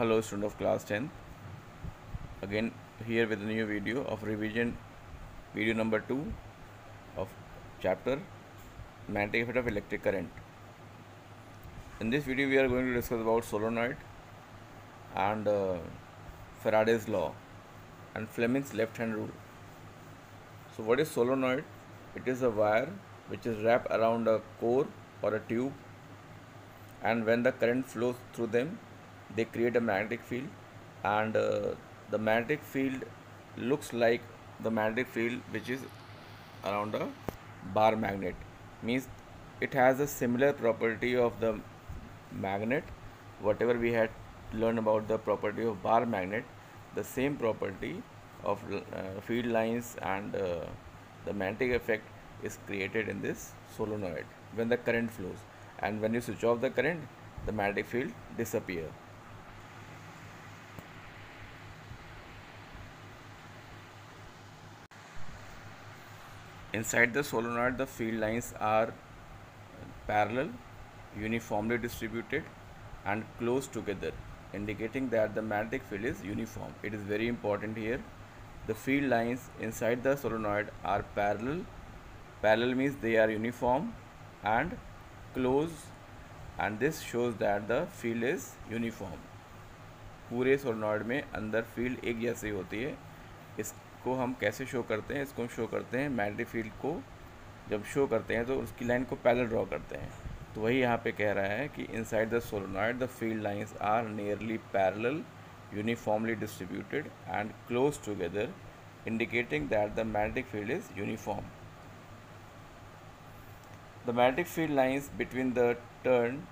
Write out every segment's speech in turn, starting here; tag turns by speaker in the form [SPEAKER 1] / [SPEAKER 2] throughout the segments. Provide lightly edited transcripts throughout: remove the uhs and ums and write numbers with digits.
[SPEAKER 1] Hello student of class 10th, again here with a new video of revision, video number 2 of chapter magnetic effect of electric current. In this video we are going to discuss about solenoid and Faraday's law and Fleming's left hand rule. So what is solenoid? It is a wire which is wrapped around a core or a tube, and when the current flows through them they create a magnetic field, and the magnetic field looks like the magnetic field which is around a bar magnet, means it has a similar property of the magnet. Whatever we had learned about the property of bar magnet, the same property of field lines and the magnetic effect is created in this solenoid when the current flows, and when you switch off the current the magnetic field disappear. Inside the solenoid, the field lines are parallel, uniformly distributed, and close together, indicating that the magnetic field is uniform. It is very important here. The field lines inside the solenoid are parallel. Parallel means they are uniform and close, and this shows that the field is uniform. पूरे solenoid में अंदर field एक जैसी होती है. इसको हम कैसे शो करते हैं? इसको हम शो करते हैं मैग्नेटिक फील्ड को जब शो करते हैं तो उसकी लाइन को पैरेलल ड्रॉ करते हैं. तो वही यहाँ पे कह रहा है कि inside the solenoid the field lines are nearly parallel, uniformly distributed and close together, indicating that the magnetic field is uniform. The magnetic field lines between the turn,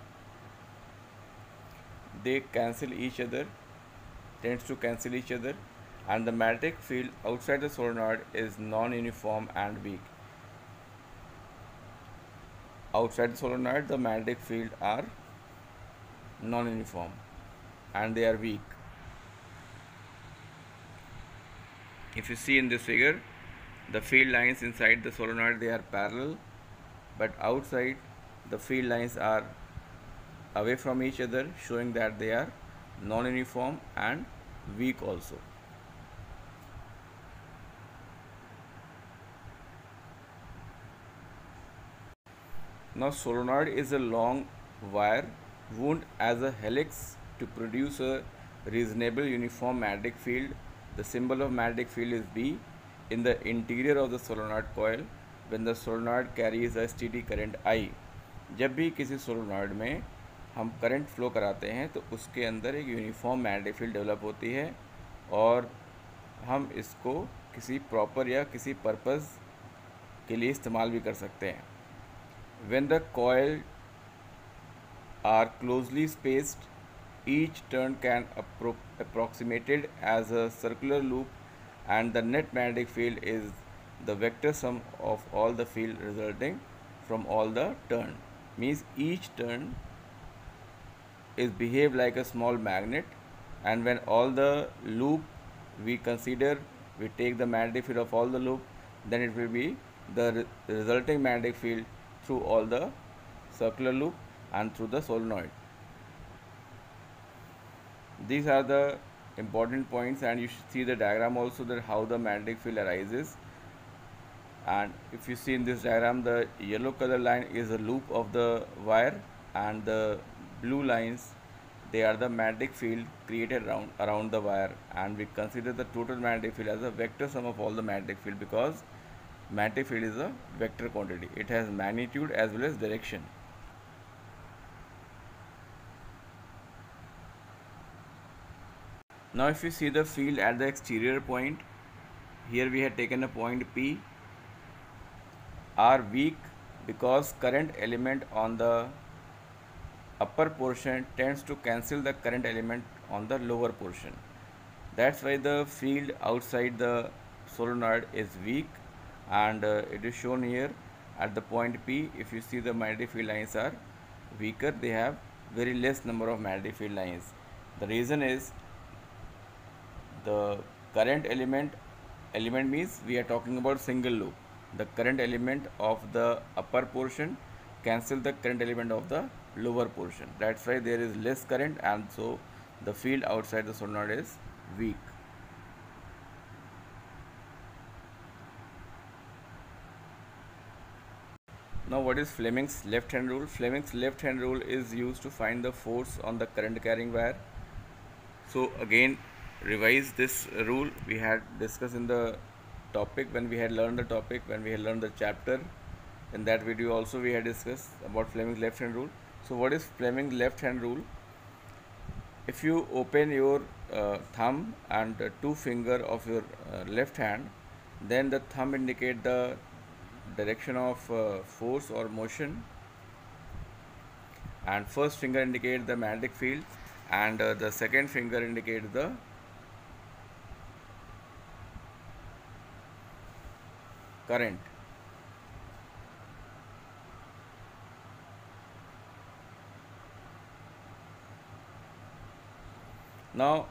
[SPEAKER 1] they cancel each other, tends to cancel each other, and the magnetic field outside the solenoid is non-uniform and weak. Outside the solenoid the magnetic field are non-uniform and they are weak. If you see in this figure, the field lines inside the solenoid, they are parallel, but outside the field lines are away from each other, showing that they are non-uniform and weak also. Now solenoid is a long wire wound as a helix to produce a reasonable uniform magnetic field. The symbol of magnetic field is B in the interior of the solenoid coil when the solenoid carries a steady current I. जब भी किसी solenoid में हम current flow कराते हैं तो उसके अंदर एक यूनिफॉर्म मैग्नेटिक फील्ड डेवलप होती है, और हम इसको किसी प्रॉपर या किसी पर्पस के लिए इस्तेमाल भी कर सकते हैं. When the coil are closely spaced, each turn can approximated as a circular loop, and the net magnetic field is the vector sum of all the field resulting from all the turn. Means each turn is behave like a small magnet, and when all the loop we consider, we take the magnetic field of all the loop, then it will be the resulting magnetic field through all the circular loop and through the solenoid. These are the important points, and you should see the diagram also, that how the magnetic field arises. And if you see in this diagram, the yellow color line is a loop of the wire, and the blue lines, they are the magnetic field created around the wire, and we consider the total magnetic field as a vector sum of all the magnetic field, because magnetic field is a vector quantity. It has magnitude as well as direction. Now if you see the field at the exterior point, here we have taken a point P, are weak because current element on the upper portion tends to cancel the current element on the lower portion. That's why the field outside the solenoid is weak, and it is shown here at the point P. If you see, the magnetic field lines are weaker, they have very less number of magnetic field lines. The reason is the current element means we are talking about single loop. The current element of the upper portion cancel the current element of the lower portion. That's why there is less current, and so the field outside the solenoid is weak. Now what is Fleming's left hand rule? Fleming's left hand rule is used to find the force on the current carrying wire. So again, revise this rule we had discussed in the topic when we had learned the topic, when we had learned the chapter. In that video also we had discussed about Fleming's left hand rule. So what is Fleming's left hand rule? If you open your thumb and two finger of your left hand, then the thumb indicate the direction of force or motion, and first finger indicate the magnetic field, and the second finger indicates the current. Now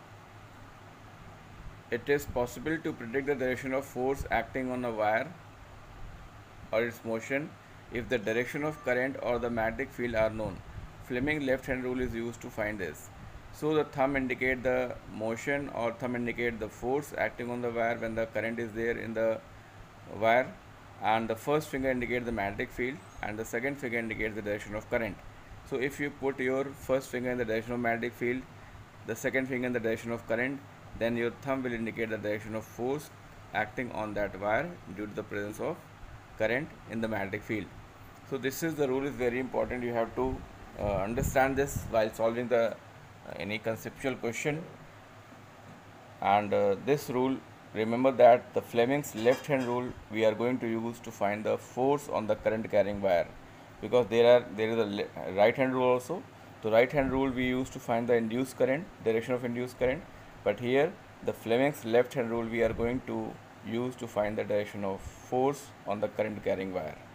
[SPEAKER 1] it is possible to predict the direction of force acting on a wire or its motion if the direction of current or the magnetic field are known. Fleming left hand rule is used to find this. So the thumb indicate the motion, or thumb indicate the force acting on the wire when the current is there in the wire, and the first finger indicates the magnetic field and the second finger indicates the direction of current. So if you put your first finger in the direction of magnetic field, the second finger in the direction of current, then your thumb will indicate the direction of force acting on that wire due to the presence of current in the magnetic field. So this is the rule is very important. You have to understand this while solving the any conceptual question. And this rule, remember that the Fleming's left hand rule we are going to use to find the force on the current carrying wire, because there is a right hand rule also. The right hand rule we use to find the induced current, direction of induced current, but here the Fleming's left hand rule we are going to use to find the direction of force on the current carrying wire.